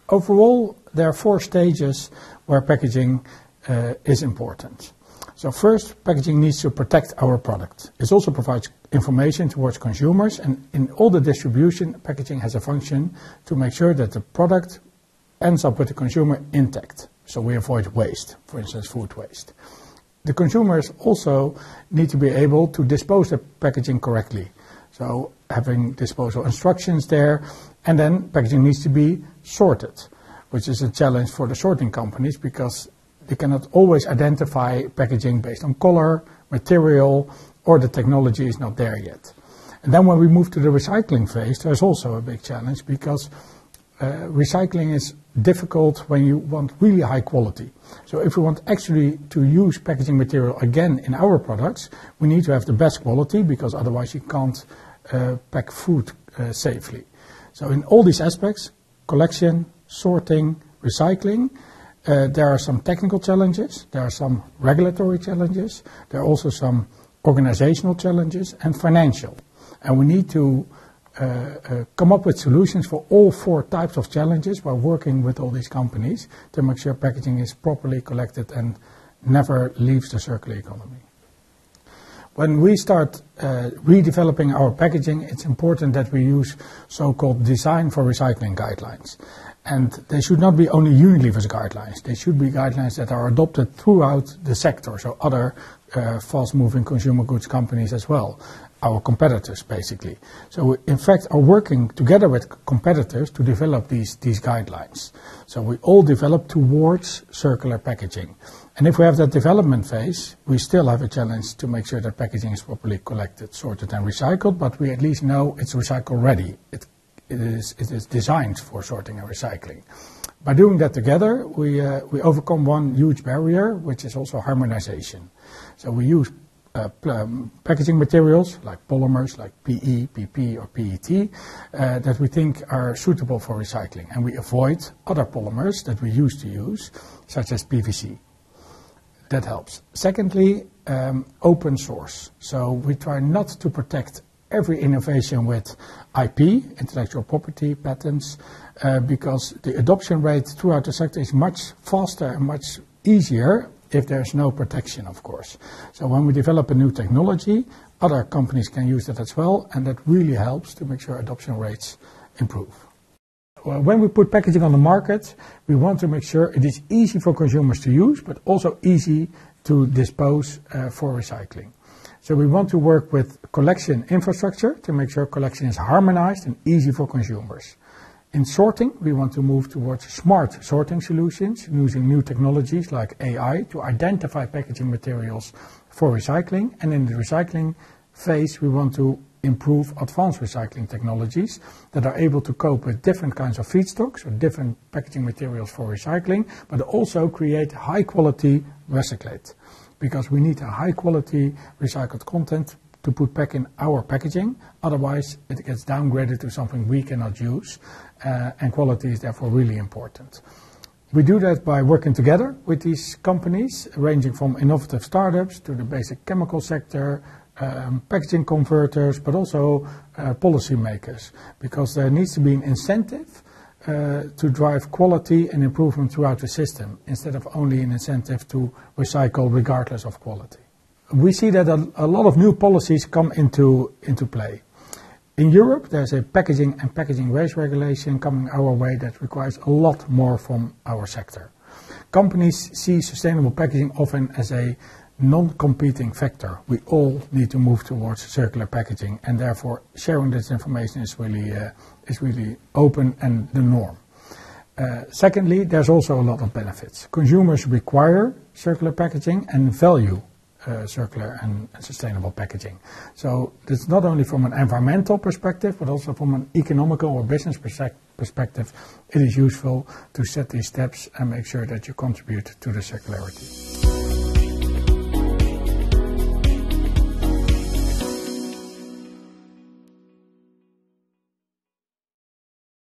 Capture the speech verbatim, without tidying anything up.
overall, there are four stages where packaging uh, is important. So first, packaging needs to protect our product. It also provides information towards consumers, and in all the distribution, packaging has a function to make sure that the product ends up with the consumer intact. So we avoid waste, for instance, food waste. The consumers also need to be able to dispose the packaging correctly. So having disposal instructions there, and then packaging needs to be sorted, which is a challenge for the sorting companies because they cannot always identify packaging based on color, material, or the technology is not there yet. And then when we move to the recycling phase, there's also a big challenge because uh, recycling is difficult when you want really high quality. So if we want actually to use packaging material again in our products, we need to have the best quality because otherwise you can't uh, pack food uh, safely. So in all these aspects, collection, sorting, recycling, uh, there are some technical challenges, there are some regulatory challenges, there are also some organizational challenges and financial. And we need to uh, uh, come up with solutions for all four types of challenges while working with all these companies to make sure packaging is properly collected and never leaves the circular economy. When we start uh, redeveloping our packaging, it's important that we use so-called design for recycling guidelines. And they should not be only Unilever's guidelines. They should be guidelines that are adopted throughout the sector, so other uh, fast-moving consumer goods companies as well, our competitors basically. So we, in fact, are working together with competitors to develop these, these guidelines. So we all develop towards circular packaging. And if we have that development phase, we still have a challenge to make sure that packaging is properly collected, sorted and recycled, but we at least know it's recycle ready. It, it, is, it is designed for sorting and recycling. By doing that together, we, uh, we overcome one huge barrier, which is also harmonization. So we use uh, um, packaging materials like polymers, like P E, P P or P E T, uh, that we think are suitable for recycling. And we avoid other polymers that we used to use, such as P V C. That helps. Secondly, um, open source. So we try not to protect every innovation with I P, intellectual property, patents, uh, because the adoption rate throughout the sector is much faster and much easier if there's no protection, of course. So when we develop a new technology, other companies can use that as well, and that really helps to make sure adoption rates improve. Well, when we put packaging on the market, we want to make sure it is easy for consumers to use, but also easy to dispose uh, for recycling. So we want to work with collection infrastructure to make sure collection is harmonized and easy for consumers. In sorting, we want to move towards smart sorting solutions using new technologies like A I to identify packaging materials for recycling. And in the recycling phase, we want to improve advanced recycling technologies that are able to cope with different kinds of feedstocks or different packaging materials for recycling, but also create high quality recyclate, because we need a high quality recycled content to put back in our packaging. Otherwise it gets downgraded to something we cannot use, uh, and quality is therefore really important. We do that by working together with these companies, ranging from innovative startups to the basic chemical sector, Um, packaging converters, but also uh, policy makers, because there needs to be an incentive uh, to drive quality and improvement throughout the system, instead of only an incentive to recycle regardless of quality. We see that a, a lot of new policies come into, into play. In Europe, there's a packaging and packaging waste regulation coming our way that requires a lot more from our sector. Companies see sustainable packaging often as a non-competing factor. We all need to move towards circular packaging, and therefore sharing this information is really uh, is really open and the norm. Uh, secondly, there's also a lot of benefits. Consumers require circular packaging and value uh, circular and, and sustainable packaging. So it's not only from an environmental perspective, but also from an economical or business perspective, it is useful to set these steps and make sure that you contribute to the circularity.